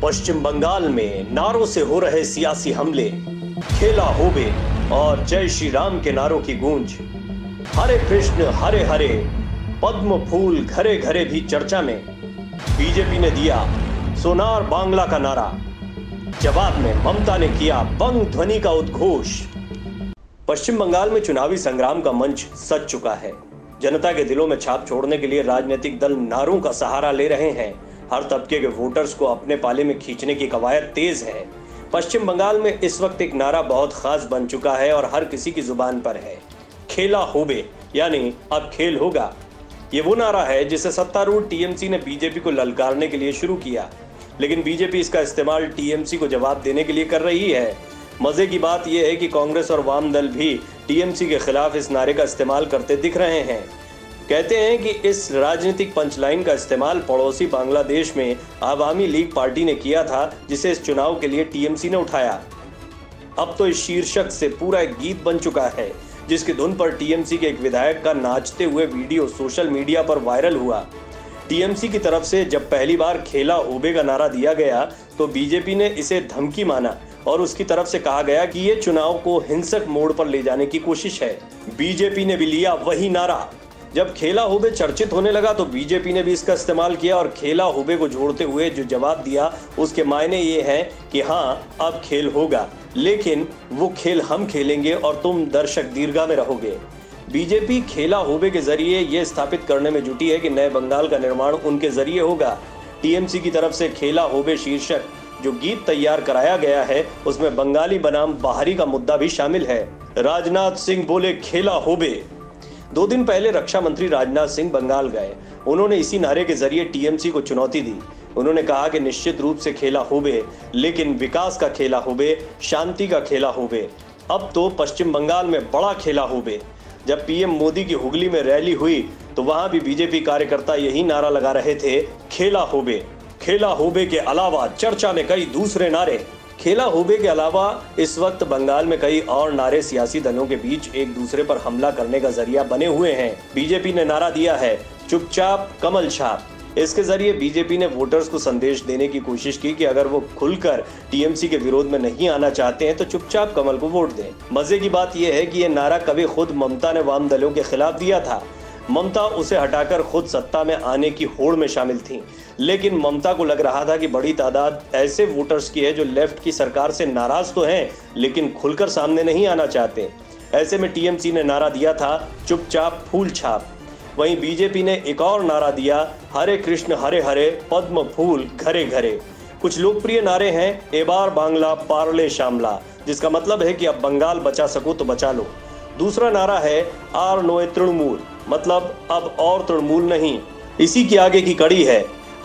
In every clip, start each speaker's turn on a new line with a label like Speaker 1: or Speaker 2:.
Speaker 1: पश्चिम बंगाल में नारों से हो रहे सियासी हमले, खेला होबे और जय श्री राम के नारों की गूंज। हरे कृष्ण हरे हरे, पद्म फूल घरे घरे भी चर्चा में। बीजेपी ने दिया सोनार बांग्ला का नारा, जवाब में ममता ने किया बंग ध्वनि का उद्घोष। पश्चिम बंगाल में चुनावी संग्राम का मंच सज चुका है। जनता के दिलों में छाप छोड़ने के लिए राजनीतिक दल नारों का सहारा ले रहे हैं। हर तबके के वोटर्स को अपने पाले में खींचने की कवायद तेज है। पश्चिम बंगाल में इस वक्त एक नारा बहुत खास बन चुका है और हर किसी की जुबान पर है, खेला होबे, यानी अब खेल होगा। ये वो नारा है जिसे सत्तारूढ़ टीएमसी ने बीजेपी को ललकारने के लिए शुरू किया, लेकिन बीजेपी इसका इस्तेमाल टीएमसी को जवाब देने के लिए कर रही है। मजे की बात यह है कि कांग्रेस और वाम दल भी टीएमसी के खिलाफ इस नारे का इस्तेमाल करते दिख रहे हैं। कहते हैं कि इस राजनीतिक पंचलाइन का इस्तेमाल पड़ोसी बांग्लादेश में आवामी लीग पार्टी ने किया था, जिसे इस चुनाव के लिए टीएमसी ने उठाया। अब तो इस शीर्षक से पूरा एक गीत बन चुका है, जिसकी धुन पर टीएमसी के एक विधायक का नाचते हुए वीडियो सोशल मीडिया पर वायरल हुआ। टीएमसी की तरफ से जब पहली बार खेला होबे का नारा दिया गया तो बीजेपी ने इसे धमकी माना और उसकी तरफ से कहा गया कि ये चुनाव को हिंसक मोड़ पर ले जाने की कोशिश है। बीजेपी ने भी लिया वही नारा। जब खेला होबे चर्चित होने लगा तो बीजेपी ने भी इसका इस्तेमाल किया और खेला होबे को जोड़ते हुए जो जवाब दिया उसके मायने ये हैं कि हाँ, अब खेल होगा, लेकिन वो खेल हम खेलेंगे और तुम दर्शक दीर्घा में रहोगे। बीजेपी खेला होबे के जरिए ये स्थापित करने में जुटी है कि नए बंगाल का निर्माण उनके जरिए होगा। टीएमसी की तरफ से खेला होबे शीर्षक जो गीत तैयार कराया गया है उसमें बंगाली बनाम बाहरी का मुद्दा भी शामिल है। राजनाथ सिंह बोले खेला होबे। 2 दिन पहले रक्षा मंत्री राजनाथ सिंह बंगाल गए। उन्होंने इसी नारे के जरिए टीएमसी को चुनौती दी। उन्होंने कहा कि निश्चित रूप से खेला होबे, लेकिन विकास का खेला होबे, शांति का खेला होबे। अब तो पश्चिम बंगाल में बड़ा खेला होबे। जब पीएम मोदी की हुगली में रैली हुई तो वहां भी बीजेपी कार्यकर्ता यही नारा लगा रहे थे, खेला होबे। खेला होबे के अलावा चर्चा में कई दूसरे नारे। खेला होबे के अलावा इस वक्त बंगाल में कई और नारे सियासी दलों के बीच एक दूसरे पर हमला करने का जरिया बने हुए हैं। बीजेपी ने नारा दिया है चुपचाप कमल छाप। इसके जरिए बीजेपी ने वोटर्स को संदेश देने की कोशिश की कि अगर वो खुलकर टीएमसी के विरोध में नहीं आना चाहते हैं तो चुपचाप कमल को वोट दें। मजे की बात यह है कि यह नारा कभी खुद ममता ने वाम दलों के खिलाफ दिया था। ममता उसे हटाकर खुद सत्ता में आने की होड़ में शामिल थी, लेकिन ममता को लग रहा था कि बड़ी तादाद ऐसे वोटर्स की है जो लेफ्ट की सरकार से नाराज तो हैं लेकिन खुलकर सामने नहीं आना चाहते। ऐसे में टीएमसी ने नारा दिया था चुपचाप फूल छाप। वहीं बीजेपी ने एक और नारा दिया, हरे कृष्ण हरे हरे, पद्म फूल घरे घरे। कुछ लोकप्रिय नारे हैं, ए बार बांग्ला पार्ले शामला, जिसका मतलब है कि अब बंगाल बचा सको तो बचा लो। दूसरा नारा है आर नोए तृणमूल, मतलब अब और तृणमूल नहीं। इसी की आगे की कड़ी है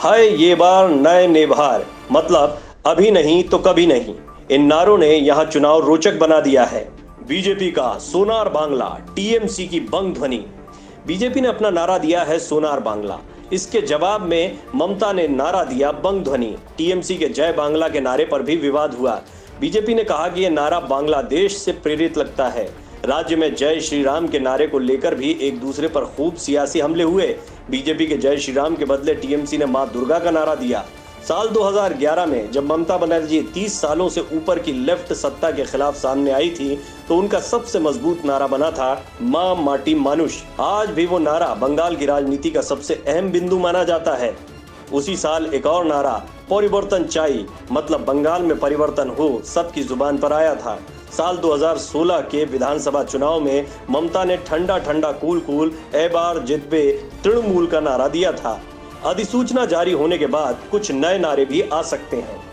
Speaker 1: ये बार नए नेभार, मतलब अभी नहीं तो कभी नहीं। इन नारों ने यहाँ चुनाव रोचक बना दिया है। बीजेपी का सोनार बांग्ला, टीएमसी की बंग ध्वनि। बीजेपी ने अपना नारा दिया है सोनार बांग्ला। इसके जवाब में ममता ने नारा दिया बंग ध्वनि। टीएमसी के जय बांग्ला के नारे पर भी विवाद हुआ। बीजेपी ने कहा कि यह नारा बांग्लादेश से प्रेरित लगता है। राज्य में जय श्री राम के नारे को लेकर भी एक दूसरे पर खूब सियासी हमले हुए। बीजेपी के जय श्री राम के बदले टीएमसी ने मां दुर्गा का नारा दिया। साल 2011 में जब ममता बनर्जी 30 सालों से ऊपर की लेफ्ट सत्ता के खिलाफ सामने आई थी तो उनका सबसे मजबूत नारा बना था मां माटी मानुष। आज भी वो नारा बंगाल की राजनीति का सबसे अहम बिंदु माना जाता है। उसी साल एक और नारा परिवर्तन चाहिए, मतलब बंगाल में परिवर्तन हो, सबकी जुबान पर आया था। साल 2016 के विधानसभा चुनाव में ममता ने ठंडा ठंडा कूल कूल ए बार जितबे तृणमूल का नारा दिया था। अधिसूचना जारी होने के बाद कुछ नए नारे भी आ सकते हैं।